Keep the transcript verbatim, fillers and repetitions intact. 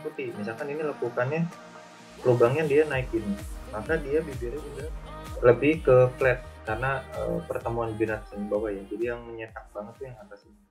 putih. Misalkan ini lekukannya lubangnya dia naikin, maka dia bibirnya udah lebih ke flat karena, eee, pertemuan binat bawah ya, jadi yang nyetak banget tuh yang atas ini.